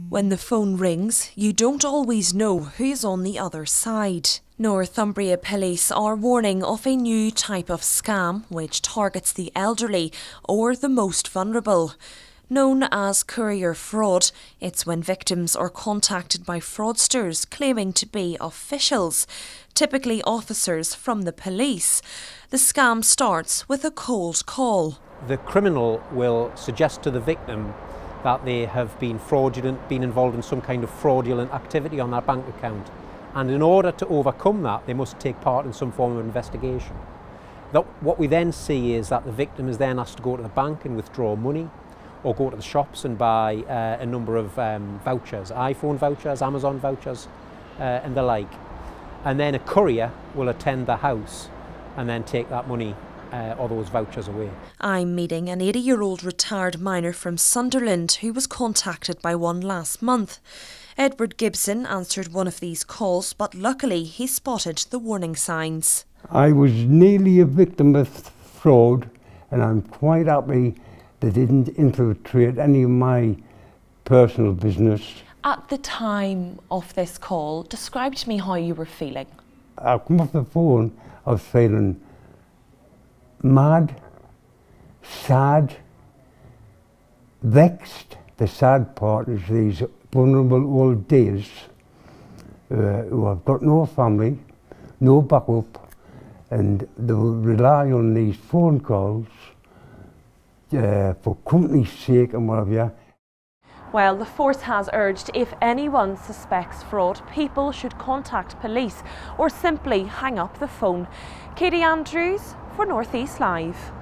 When the phone rings, you don't always know who's on the other side. Northumbria police are warning of a new type of scam which targets the elderly or the most vulnerable. Known as courier fraud, it's when victims are contacted by fraudsters claiming to be officials, typically officers from the police. The scam starts with a cold call. The criminal will suggest to the victim that they have been fraudulent, been involved in some kind of fraudulent activity on their bank account. And in order to overcome that, they must take part in some form of investigation. What we then see is that the victim is then asked to go to the bank and withdraw money, or go to the shops and buy a number of vouchers, iPhone vouchers, Amazon vouchers, and the like. And then a courier will attend the house and then take that money or those vouchers away. I'm meeting an 80-year-old retired miner from Sunderland who was contacted by one last month. Edward Gibson answered one of these calls, but luckily he spotted the warning signs. I was nearly a victim of fraud, and I'm quite happy they didn't infiltrate any of my personal business. At the time of this call, describe to me how you were feeling. I come off the phone, I was feeling mad, sad, vexed. The sad part is these vulnerable old days who have got no family, no backup, and they will rely on these phone calls for company's sake and whatever. Well, the force has urged if anyone suspects fraud, people should contact police or simply hang up the phone. Katie Andrews for North East Live.